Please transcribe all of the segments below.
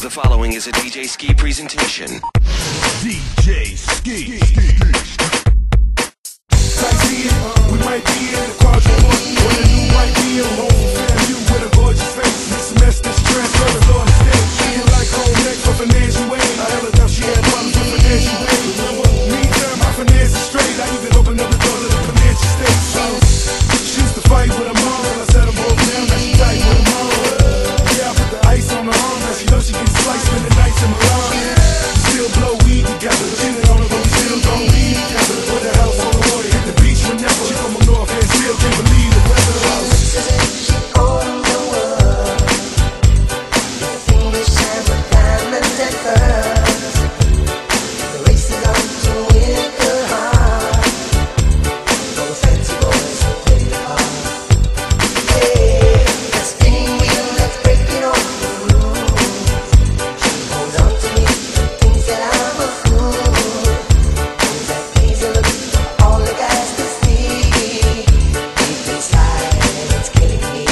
The following is a DJ Ski presentation. DJ Ski. Sightseeing, we might be in the quadruple, or the new white deal. Home for FAMU with a gorgeous face. Next semester, she transfers on the stage. She ain't like home neck for financial aid. I held her down, she had problems with financial aid. Meantime, my finance is straight. I even opened up the door to the financial state. She used to fight with her mom, and I set them both down. Now she tight with her mom. Yeah, I put the ice on her arm. Now she knows she gets sliced, spend the nights in Milan. Still blow weed together. Cheated on her, but we still gon' leave together. Put the house on the water, hit the beach whenever. She from up north and still can't believe the weather. She owns the world. The fingers shine with diamonds and pearls. The race is on to win the heart. All the fancy boys who play the part. Hey, that spinning wheel that's breaking all the rules. She holds on to me, thinks that I'm a fool. Things that easy look for all the guys to see. Deep inside, it's killing me.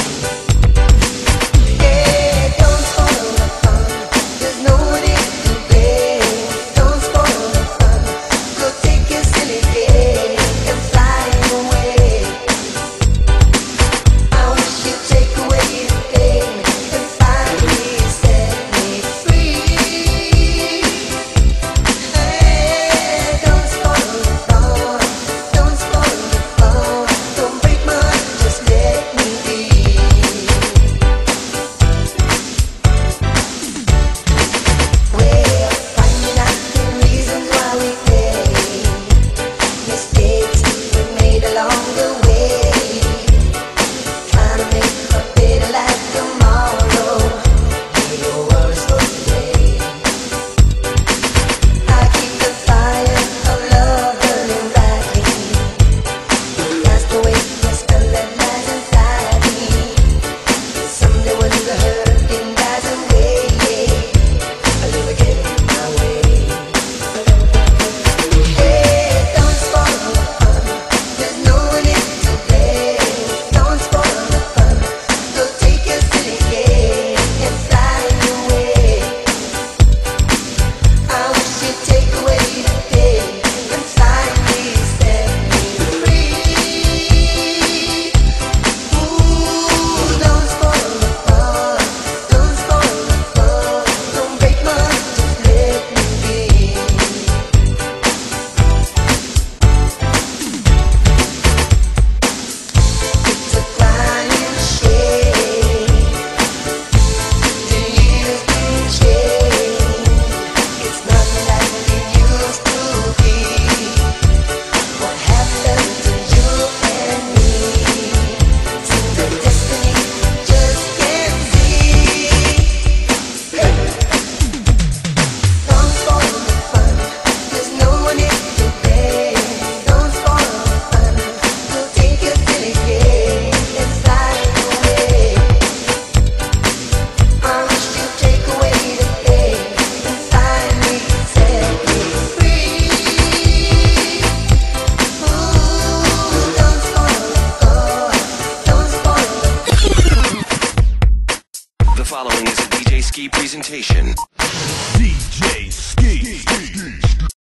Yeah, don't spoil the fun. There's no one in to blame. Don't spoil the fun. Go take your silly game and fly away. I wish you'd take away the pain and finally set me free. Hey, don't spoil the fun. Don't spoil the fun. Don't break my heart, just let me be. We're finding out the reasons why we fail. Mistakes we made along the way. Trying to make a better life tomorrow. Leave your worries for today. I keep the fire of love burning brightly. That's the way the spell that lies inside me. Someday when the hurting dies away, I live again my way. Hey, don't spoil the fun. There's no one in to blame. Don't spoil the fun. Go take your silly game and fly away. I wish you'd take away the pain and finally set me free. Ooh, don't spoil the fun. Don't spoil the fun. Don't break my heart, just let me be. It's a crying shame. The years can change. It's not like it used to be. What happened to you and me? Seems a destiny just can't see. Don't spoil the fun. There's no one in to blame. Don't spoil the fun. Go take your silly game and fly away. I wish you'd take away the pain and finally set me free. Ooh, don't spoil the fun. Don't spoil the The following is a DJ Ski presentation.